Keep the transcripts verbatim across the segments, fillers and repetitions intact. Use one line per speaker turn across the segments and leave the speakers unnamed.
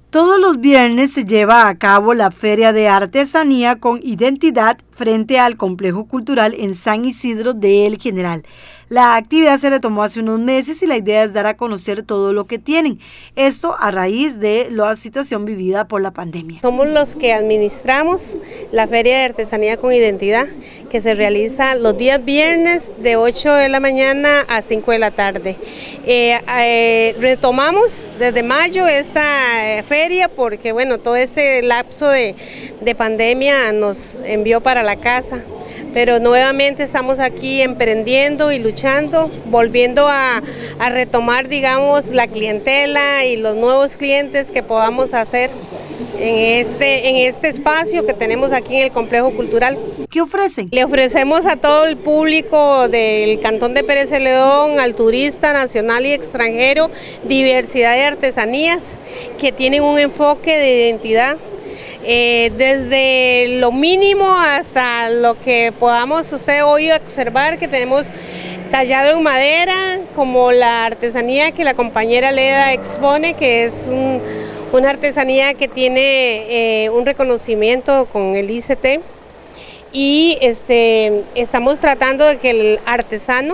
Todos los viernes se lleva a cabo la Feria de Artesanía con Identidad frente al Complejo Cultural en San Isidro de El General. La actividad se retomó hace unos meses y la idea es dar a conocer todo lo que tienen. Esto a raíz de la situación vivida por la pandemia.
Somos los que administramos la Feria de Artesanía con Identidad, que se realiza los días viernes de ocho de la mañana a cinco de la tarde. Eh, eh, retomamos desde mayo esta eh, feria porque bueno, todo este lapso de, de pandemia nos envió para la casa. Pero nuevamente estamos aquí emprendiendo y luchando, volviendo a, a retomar, digamos, la clientela y los nuevos clientes que podamos hacer en este, en este espacio que tenemos aquí en el Complejo Cultural.
¿Qué ofrecen?
Le ofrecemos a todo el público del Cantón de Pérez Celedón, al turista nacional y extranjero, diversidad de artesanías que tienen un enfoque de identidad. Eh, desde lo mínimo hasta lo que podamos usted hoy observar, que tenemos tallado en madera, como la artesanía que la compañera Leda expone, que es un, una artesanía que tiene eh, un reconocimiento con el I C T, y este, estamos tratando de que el artesano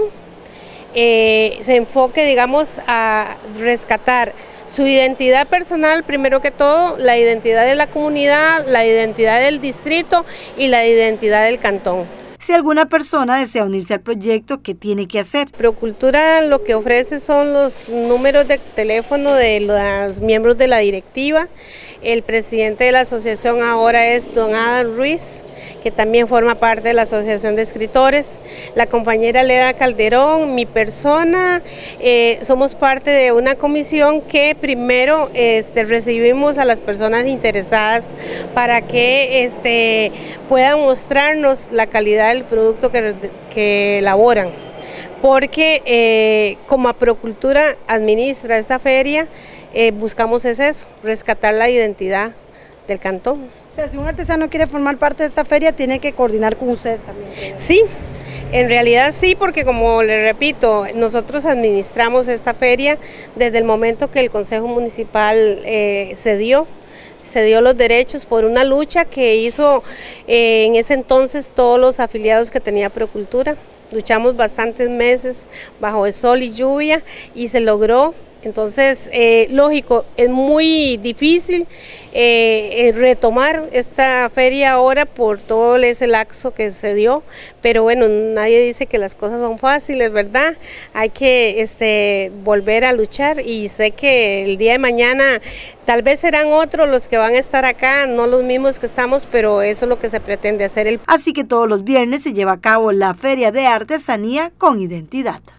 eh, se enfoque, digamos, a rescatar su identidad personal, primero que todo, la identidad de la comunidad, la identidad del distrito y la identidad del cantón.
Si alguna persona desea unirse al proyecto, ¿qué tiene que hacer?
Procultura lo que ofrece son los números de teléfono de los miembros de la directiva. El presidente de la asociación ahora es don Adam Ruiz, que también forma parte de la Asociación de Escritores. La compañera Leda Calderón, mi persona, eh, somos parte de una comisión que primero este, recibimos a las personas interesadas para que este, puedan mostrarnos la calidad del producto que, que elaboran. Porque eh, como Aprocultura administra esta feria, eh, buscamos es eso, rescatar la identidad del cantón.
O sea, si un artesano quiere formar parte de esta feria, tiene que coordinar con ustedes también.
Sí, en realidad sí, porque como le repito, nosotros administramos esta feria desde el momento que el Consejo Municipal eh, se dio. se dio los derechos por una lucha que hizo eh, en ese entonces todos los afiliados que tenía Procultura. Luchamos bastantes meses bajo el sol y lluvia y se logró. Entonces, eh, lógico, es muy difícil eh, retomar esta feria ahora por todo ese lapso que se dio, pero bueno, nadie dice que las cosas son fáciles, ¿verdad? Hay que este, volver a luchar y sé que el día de mañana tal vez serán otros los que van a estar acá, no los mismos que estamos, pero eso es lo que se pretende hacer.
Así que todos los viernes se lleva a cabo la Feria de Artesanía con Identidad.